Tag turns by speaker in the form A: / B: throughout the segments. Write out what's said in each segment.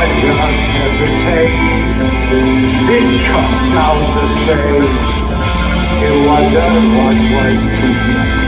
A: just hesitate. It comes out the same. You wonder what was to be.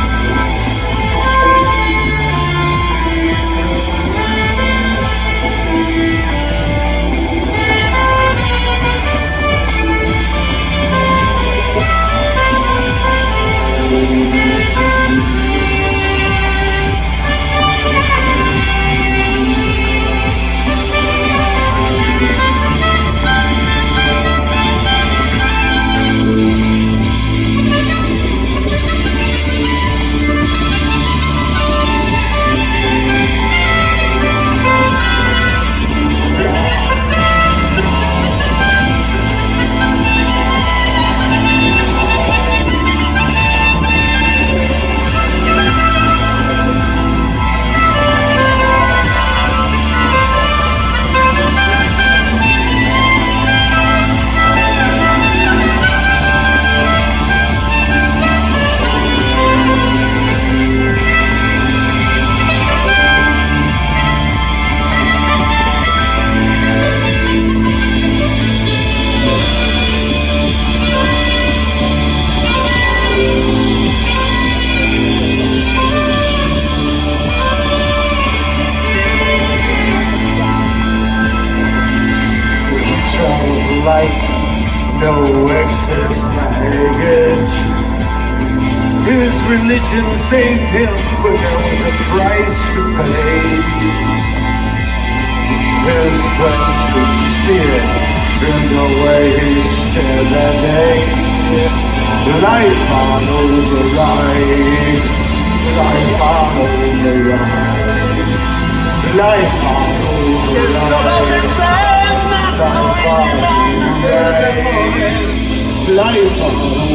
A: Light, no excess baggage. His religion saved him, but there was a price to pay. His friends could see it in the way he stared that day. Life on override, life on override, life on override. Life on